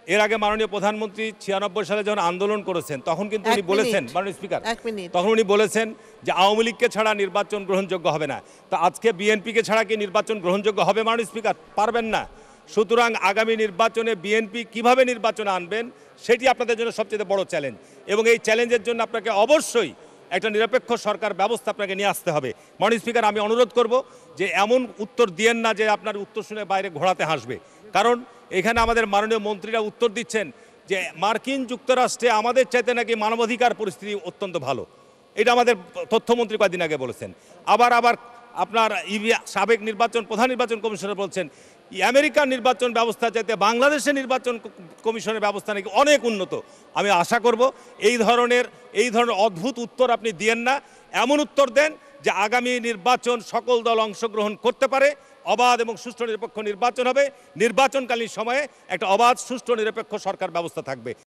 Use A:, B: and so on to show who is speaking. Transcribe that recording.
A: এর আগে মাননীয় প্রধানমন্ত্রী 96 সালে যখন আন্দোলন করেছেন তখন কিন্তু উনি বলেছেন, মাননীয় স্পিকার, তখন উনি বলেছেন যে আওয়ামী লীগকে ছাড়া নির্বাচন গ্রহণযোগ্য হবে না। তো আজকে বিএনপিকে ছাড়া কি নির্বাচন গ্রহণযোগ্য হবে মাননীয় স্পিকার? পারবেন না। সুতরাং আগামী নির্বাচনে বিএনপি কিভাবে নির্বাচনে আনবেন সেটি আপনাদের জন্য সবচেয়ে বড় চ্যালেঞ্জ, এবং এই চ্যালেঞ্জের জন্য আপনাকে অবশ্যই একটা নিরপেক্ষ সরকার ব্যবস্থা আপনাকে নিয়ে আসতে হবে। মাননীয় স্পিকার, আমি অনুরোধ করব যে এমন উত্তর দিয়েন না যে আপনার উত্তর শুনে বাইরে ঘোরাতে হাসবে। কারণ এখানে আমাদের মাননীয় মন্ত্রীরা উত্তর দিচ্ছেন যে মার্কিন যুক্তরাষ্ট্রে আমাদের চাইতে নাকি মানবাধিকার পরিস্থিতি অত্যন্ত ভালো। এটা আমাদের তথ্যমন্ত্রী কয়েকদিন আগে বলেছেন। আবার আপনার সাবেক প্রধান নির্বাচন কমিশনার বলছেন আমেরিকার নির্বাচন ব্যবস্থা চাইতে বাংলাদেশের নির্বাচন কমিশনের ব্যবস্থা নাকি অনেক উন্নত। আমি আশা করব এই ধরনের অদ্ভুত উত্তর আপনি দিয়েন না। এমন উত্তর দেন যে আগামী নির্বাচন সকল দল অংশগ্রহণ করতে পারে, অবাধ এবং সুষ্ঠু নিরপেক্ষ নির্বাচন হবে, নির্বাচনকালীন সময়ে একটা অবাধ সুষ্ঠু নিরপেক্ষ সরকার ব্যবস্থা থাকবে।